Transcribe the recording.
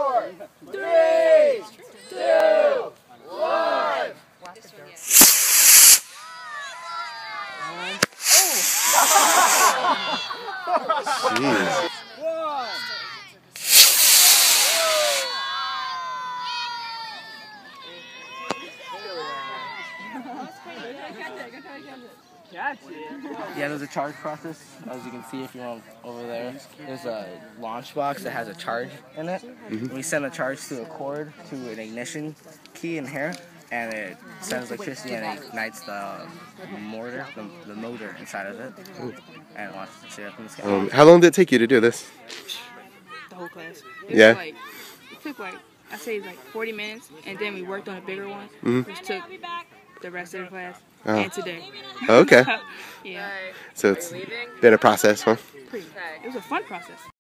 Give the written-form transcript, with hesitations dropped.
4, 3, 2, 1. Jeez. Yeah, there's a charge process. As you can see, if you're over there, there's a launch box that has a charge in it. We send a charge to a cord to an ignition key in here, and it sends electricity and it ignites the motor inside of it, and it launches the shit up in the sky. How long did it take you to do this? The whole class. Yeah. It took I say 40 minutes, and then we worked on a bigger one, which took the rest of the class and today. Okay. Yeah. So it's been a process, huh? It was a fun process.